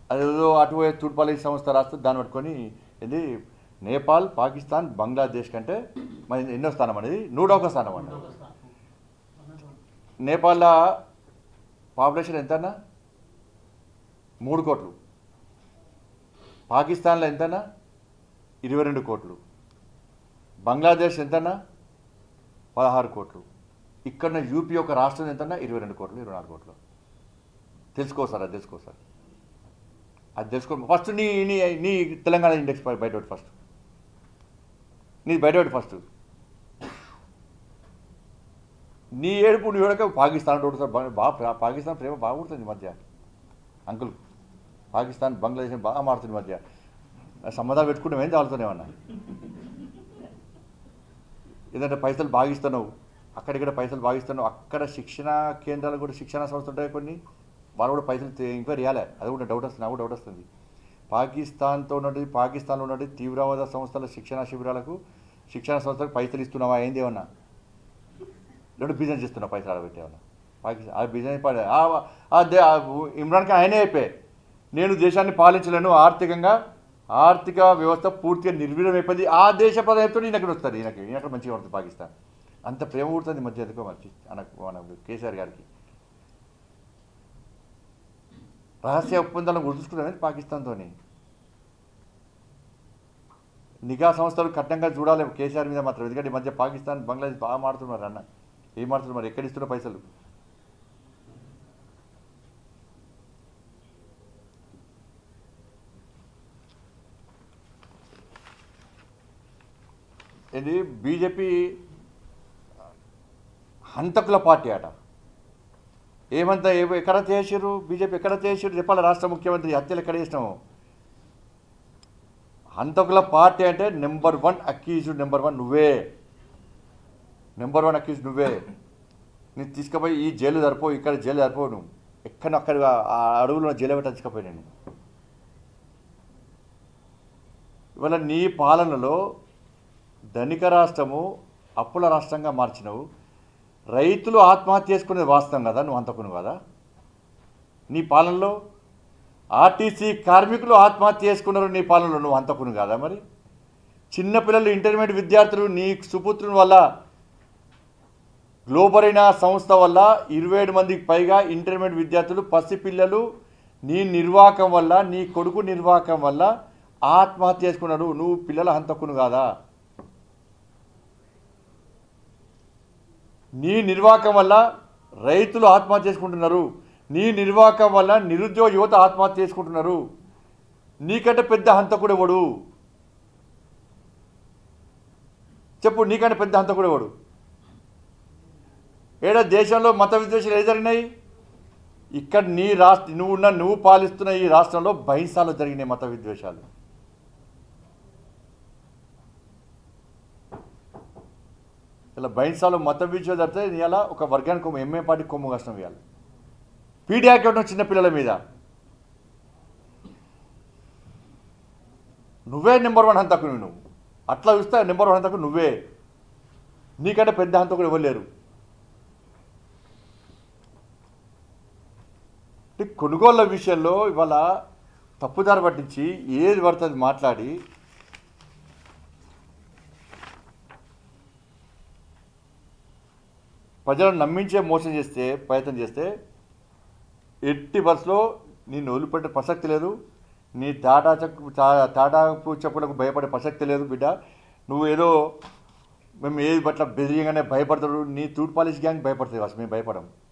అదేదో అటు తూర్పాలి సంస్థ రాస్తే దాన్ని పట్టుకొని ఇది నేపాల్ పాకిస్తాన్ బంగ్లాదేశ్ కంటే మరి ఎన్నో స్థానం అనేది 101వ స్థానం అన్న. నేపాల్లో పాపులేషన్ ఎంతన్నా 3 కోట్లు, పాకిస్తాన్లో ఎంతన్నా 22 కోట్లు, బంగ్లాదేశ్ ఎంతన్నా 16 కోట్లు, ఇక్కడ యూపీ యొక్క రాష్ట్రం ఎంతన్నా 22 కోట్లు 24 కోట్లు. తెలుసుకోసారి అది తెలుసుకోసారి అది తెలుసుకో. ఫస్ట్ నీ నీ నీ తెలంగాణ ఇండెక్స్ బయటపెట్టు ఫస్ట్, నీ బయటపెట్టు ఫస్ట్. నీ ఏడుపు నువ్వు ఏడక పాకిస్తాన్ బాగా పాకిస్తాన్ ప్రేమ బాగుంటుంది ఈ మధ్య అంకుల్. పాకిస్తాన్ బంగ్లాదేశ్ బాగా మారుతుంది మధ్య. సంబంధాలు పెట్టుకుంటాం ఏం చాలుతున్నామన్నా. ఏదంటే పైసలు బాగిస్తున్నావు, అక్కడిక్కడ పైసలు బాగిస్తున్నావు. అక్కడ శిక్షణ కేంద్రాలు కూడా శిక్షణ సంస్థలు ఉంటాయి కొన్ని, వాళ్ళు కూడా పైసలు ఎంక్వైరీ చేయాలి. అది కూడా డౌట్ వస్తుంది, నాకు కూడా డౌట్ వస్తుంది. పాకిస్తాన్లో ఉన్నది తీవ్రవాద సంస్థల శిక్షణ శిబిరాలకు శిక్షణ సంస్థలకు పైసలు ఇస్తున్నావా ఏంది ఏమన్నా? రెండు బిజినెస్ చేస్తున్నావు పైసలు ఆడబెట్టేమన్నా? పాకిస్తాన్ ఆ బిజినెస్ ఇమ్రాన్ ఖాన్ ఆయనే అయిపోయి నేను దేశాన్ని పాలించలేను, ఆర్థిక వ్యవస్థ పూర్తిగా నిర్వీర్యం అయిపోయింది, ఆ దేశ ప్రధానితో ఈయన అక్కడ వస్తుంది, ఈయన అక్కడ మంచిగా ఉంటుంది పాకిస్తాన్. అంత ప్రేమ పుడుతుంది మధ్య ఎందుకో మంచి మన కేసీఆర్ గారికి. రహస్య ఒప్పందాలను గుర్తుంచుకున్నామని పాకిస్తాన్తో. నిఘా సంస్థలు కఠినంగా చూడాలి కేసీఆర్ మీద మాత్రం. ఎందుకంటే ఈ మధ్య పాకిస్తాన్ బంగ్లాదేశ్ బాగా మారుతున్నారు అన్న. ఏం మారుతున్నారు మరి? ఎక్కడిస్తున్న పైసలు? ఇది బీజేపీ హంతకుల పార్టీ అట. ఏమంతా ఎక్కడ చేసారు బీజేపీ? ఎక్కడ చేసారు చెప్పాలి? రాష్ట్ర ముఖ్యమంత్రి హత్యలు ఎక్కడ చేసినాము? హంతకుల పార్టీ అంటే నెంబర్ 1 అక్యూజ్డ్, నెంబర్ 1 నువ్వే. నెంబర్ 1 అక్యూజ్డ్ నువ్వే. నేను తీసుకుపోయి ఈ జైలు సరిపోవు, ఇక్కడ జైలు సరిపోవు, నువ్వు అక్కడ ఆ అడవులో జైలు పెట్టి తీసుకుపోయి నేను. ఇవాళ నీ పాలనలో ధనిక రాష్ట్రము అప్పుల రాష్ట్రంగా మార్చినవు. రైతులు ఆత్మహత్య చేసుకునేది వాస్తవం కదా, నువ్వు అంతకును కదా నీ పాలనలో? ఆర్టీసీ కార్మికులు ఆత్మహత్య చేసుకున్నారు నీ పాలనలో, నువ్వు అంతకును కదా మరి? చిన్నపిల్లలు ఇంటర్మీడియట్ విద్యార్థులు నీ సుపుత్రుని వల్ల, గ్లోబరైన సంస్థ వల్ల 27 మందికి పైగా ఇంటర్మీడియట్ విద్యార్థులు పసిపిల్లలు నీ నిర్వాహకం వల్ల, నీ కొడుకు నిర్వాహకం వల్ల ఆత్మహత్య చేసుకున్నారు. నువ్వు పిల్లల హంతకును కాదా? నీ నిర్వాహకం వల్ల రైతులు ఆత్మహత్య చేసుకుంటున్నారు, నీ నిర్వాహకం వల్ల నిరుద్యోగ యువత ఆత్మహత్య చేసుకుంటున్నారు. నీకంటే పెద్ద హంతకుడు ఎవడు చెప్పు? నీకంటే పెద్ద హంతకుడు ఎవడు? ఏడా దేశంలో మత విద్వేషాలు ఏ జరిగినాయి? ఇక్కడ నీ నువ్వు పాలిస్తున్న ఈ రాష్ట్రంలో బహింసాలు జరిగినాయి మత విద్వేషాలు. ఇలా బహింసాలు మత విద్వేషాలు జరిగితే ఇలా ఒక వర్గానికి కొమ్ము, ఎంఏ పార్టీకి కొమ్ము కష్టం ఇవ్వాలి. పీడీ యాక్ట్ చిన్నపిల్లల మీద నువ్వే నెంబర్ 1 హంతకుడు. నువ్వు అట్లా చూస్తే నెంబర్ 1 హంతకుడు నువ్వే. నీకంటే పెద్ద హంతకుడు ఇవ్వలేరు. కొనుగోళ్ల విషయంలో ఇవాళ తప్పుదారి పట్టించి ఏది పడుతుంది మాట్లాడి ప్రజలను నమ్మించే మోసం చేస్తే ప్రయత్నం చేస్తే ఎట్టి బస్సులో నిన్ను వదిలిపెట్టే ప్రసక్తి లేదు. నీ తాటాకు చెప్పులకు భయపడే ప్రసక్తి లేదు బిడ్డ. నువ్వు ఏదో మేము ఏది పట్ల బెదిరిగానే భయపడతాడు. నీ తూట్ పాలిష్ గ్యాంగ్ భయపడుతుంది, మేము భయపడము.